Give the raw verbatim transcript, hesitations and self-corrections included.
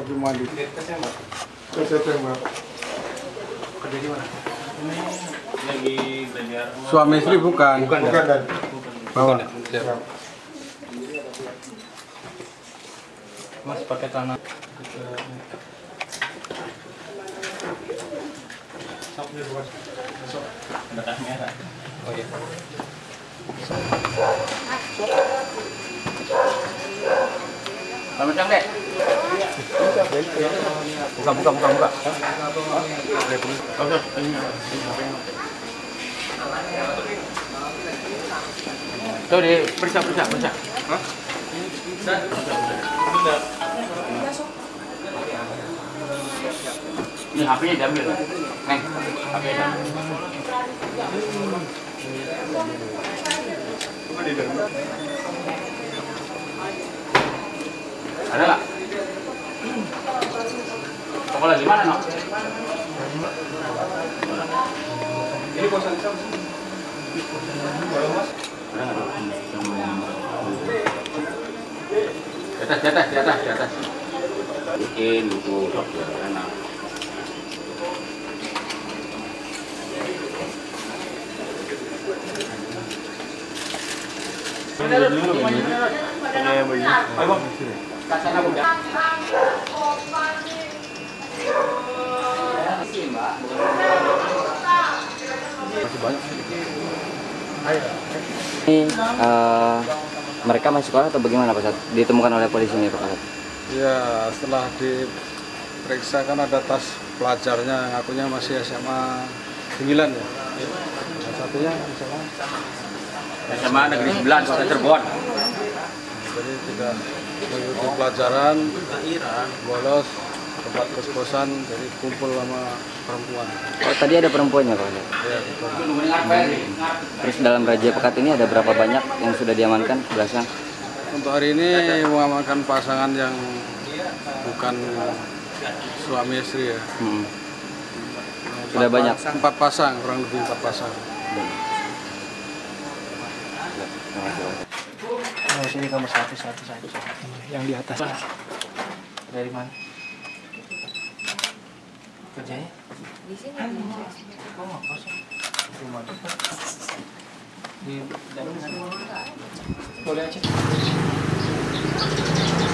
cuma di Ketembak. Ketembak. Kerja di mana? Ini lagi belajar. Suami istri bukan. Bukan, bukan dan. Bawa. Mas pakai tanah. Sok dulu, Mas. Sok. Ada kamera. Oh iya. Selamat siang, Dek. Buka, buka, buka, buka. Tuh, di periksa, periksa, periksa. Hah? Ini H P-nya diambil. Neng, H P-nya. Ada nggak? Toko lagi mana, no? Ini kosan sama sih. Ada nggak? Di atas, di atas, di atas, di atas. Bikin buku sok ya, enak. Ini uh, mereka masih sekolah atau bagaimana Pak Sat? Ditemukan oleh polisi ini Pak Sat? Ya, setelah diperiksa kan ada tas pelajarnya, ngakunya masih S M A sembilan ya. Yang satunya S M A S M A Negeri sembilan, Kota Cirebon. Jadi tidak mengikuti pelajaran, bolos tempat kos-kosan, jadi kumpul sama perempuan. Oh, tadi ada perempuannya Pak Sat? Ya, betul. Terus dalam razia pekat ini ada berapa banyak yang sudah diamankan? Belasan? Untuk hari ini mengamankan pasangan yang bukan suami istri ya. Hmm. Sudah Empat banyak? Pasang, empat pasang, kurang lebih empat pasang. Oh, sini kamar satu, satu, satu, satu. Yang di atas. Dari mana? Kerjanya? Di sini. Oh, nggak kosong. Rumah depan. Di dalam sana. Boleh aja.